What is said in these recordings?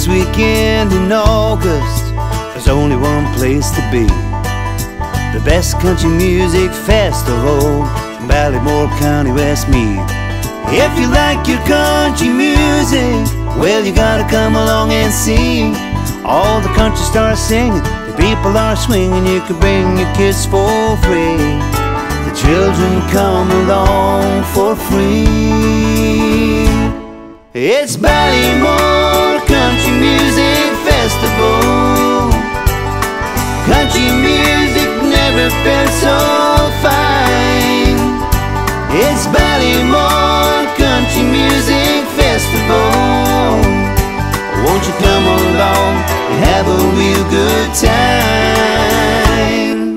First weekend in August, there's only one place to be. The best country music festival in Ballymore County, Westmeath. If you like your country music, well, you gotta come along and see. All the country stars singing, the people are swinging. You can bring your kids for free. The children come along for free. It's Ballymore Country Music Festival. Country music never felt so fine. It's Ballymore Country Music Festival. Won't you come along and have a real good time?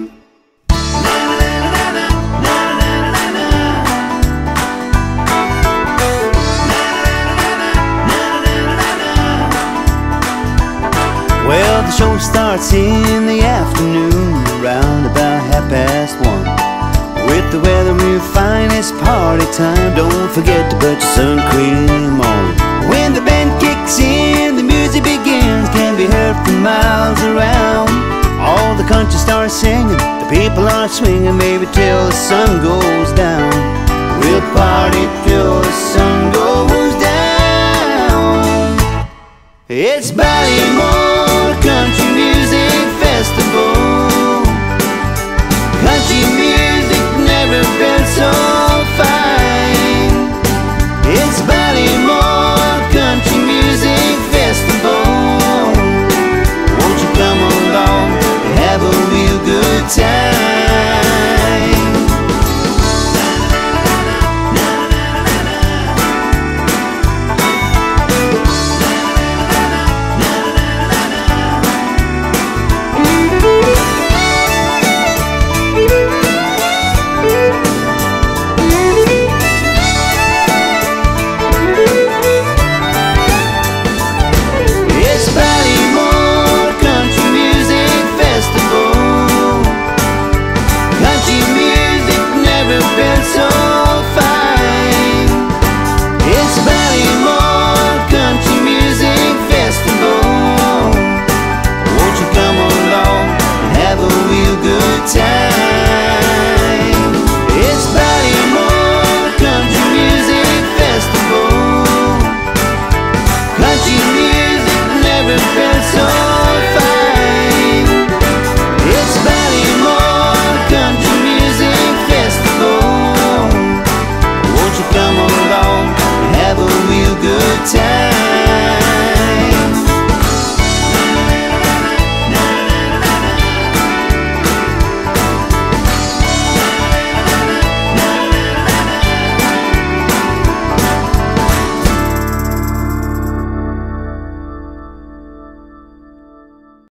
Well, the show starts in the afternoon, around about 1:30. With the weather real fine, it's party time. Don't forget to put your sun cream on. When the band kicks in, the music begins, can be heard from miles around. All the country stars singing, the people are swinging, maybe till the sun goes down. We'll party till the sun goes down. It's Ballymore Country Music Festival. Country music never felt so fine. It's Ballymore Country Music Festival. Won't you come along and have a real good time? Time.